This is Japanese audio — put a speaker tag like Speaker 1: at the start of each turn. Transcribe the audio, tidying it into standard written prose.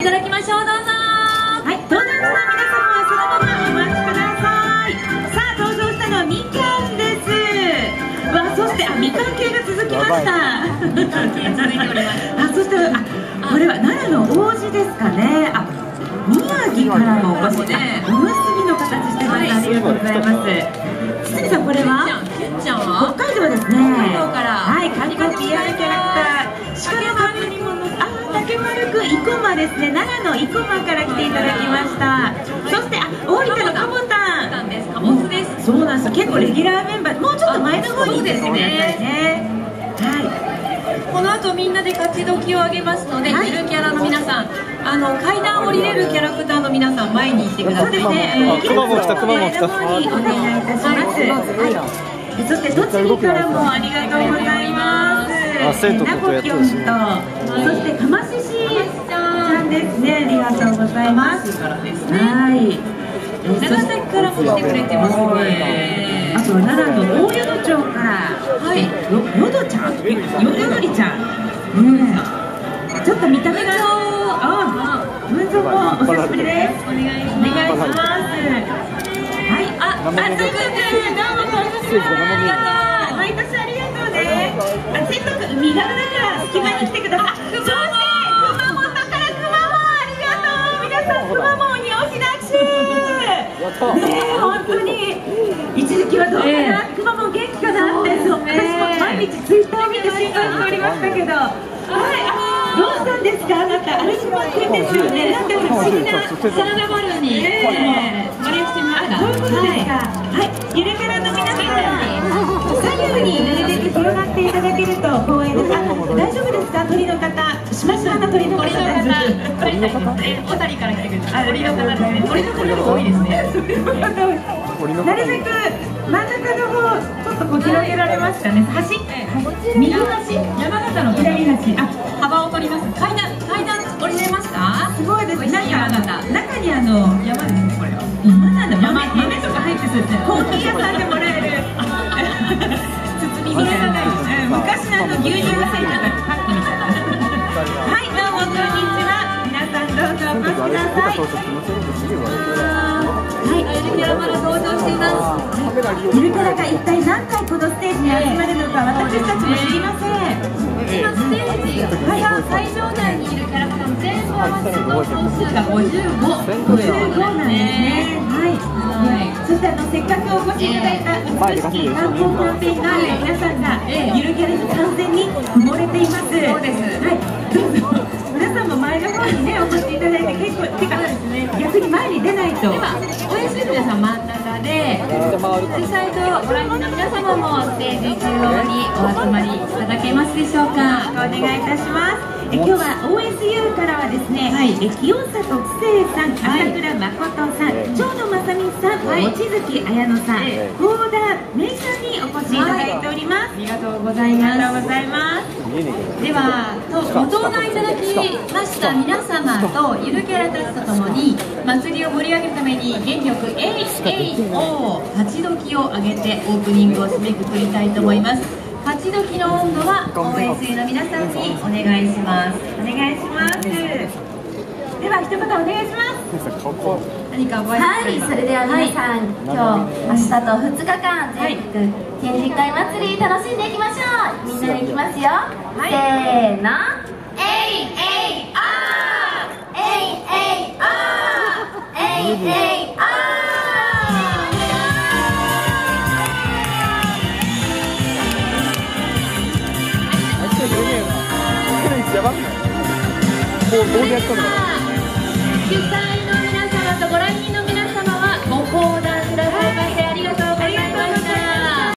Speaker 1: いただきましょう。どうぞ。
Speaker 2: はい、登場した皆様はそのままお待ちください。さあ、登場したのはみかんです。わ、そしてみかん系が続きました。
Speaker 1: みかん系続いております。
Speaker 2: そしてこれは奈良の王子ですかね。宮城からもお越しで、おむすびの形してます。ありがとうございます。堤さん、これは
Speaker 1: けんちゃんは
Speaker 2: 北海道ですね。
Speaker 1: 北海道から。
Speaker 2: はい、観光 PR キャラクター鹿のカップにもの竹丸くん、生駒ですね。奈良の生駒から来ていただきました。そして大分のかぼたんです。かぼすです。そうなんですよ。結構レギュラーメンバー、もうちょっと前の方にですね。はい。
Speaker 1: この後みんなで勝ち時をあげますので、ゆるキャラの皆さん、階段を降りれるキャラクターの皆さん前に行ってください。
Speaker 2: そうですね。
Speaker 3: くまモン来た、くまモン来た。
Speaker 2: お願いいたします。そして栃木からもありがとうございます。ナコキョンと、そしてかまししちゃんですね。ありがとうございます。はい。
Speaker 1: 長崎からも来てくれてますね。
Speaker 2: あとは奈良の大淀町から、はい、ヨドちゃん、ヨドリちゃん。ちょっと見た目が、文蔵もお久しぶりです。お願いします。はい、どうもこんにちは。毎年ありがとうね。せっかく身軽だから隙間に来てください。そして熊本からくまモン、ありがとう。皆さんくまモンにおひだし。ね、本当に一時期はどうかな、くまモン元気かなって、私も毎日ツイッターを見て心配しておりましたけど。どうしたんですか、あなた。歩き回ってるんですよね。なんか不思議なサラダボールにマリアしてみました。そういうことですか。はい、ゆるキャラの皆さん、左右になるべく広がっていただけると光栄です。大丈夫ですか、鳥の方。しましまな鳥の方。鳥の方。小谷から来てくれた。鳥の方ですね。鳥の方が多いですね。なるべく真ん中の方、ちょっとこう広げられますかね。端、右端、山形の左端。
Speaker 1: 幅を取ります。階段降りれました。
Speaker 2: すごいですね。
Speaker 1: 山形。
Speaker 2: 中に
Speaker 1: 山ですね、これは。
Speaker 2: 山なんだ。豆とか入ってそうですね。コーヒー屋さんでもらえる包みみたいな。昔の牛乳が入ったパックみたいな。はい、どうもこんにちは。皆さんどうぞお越しください。はい、ゆるキャラまだ登場しています。ゆるキャラが一体何回このステージに集まるのか、私たちも知りません。
Speaker 1: 今ステージ最上段にいるキャラクターの全部合わせると本数が55
Speaker 2: なんですね。はい。そしてせっかくお越しいただいた美しい観光キャンペーンガールの皆さんがゆるキャラに完全に埋もれています。そうです。はい。どうぞ皆さんも前の方にねお越しいただいて、結構逆に前に出ないと。
Speaker 1: 今応援してる皆さん真ん中で、実際とご覧の皆様もステージ中央にお集まりいただけますでしょうか。
Speaker 2: お願いいたします。今日は OSU からはですね、清里知世さん、朝倉誠さん、長野正美さん、望月彩乃さん、幸田芽衣さんにお越しいただいております。
Speaker 1: ありがとうございます。
Speaker 2: ありがとうございます。
Speaker 1: ではご登壇いただきました皆様とゆるキャラたちとともに祭りを盛り上げるために元力を勝ち時を上げてオープニングを締めくくりたいと思います。勝ち時の温度は応援生の皆さんにお願いします。
Speaker 2: お願いします。では一言お願いします。
Speaker 1: 何か覚えて
Speaker 4: はい、それでは皆さん、今日、明日と2日間全国県立会祭り楽しんでいきましょう。みんなでいきますよ。せーの、えいえいあー、えいえいあー、えいえいあー。
Speaker 3: やばくない？こうボールやったのかな。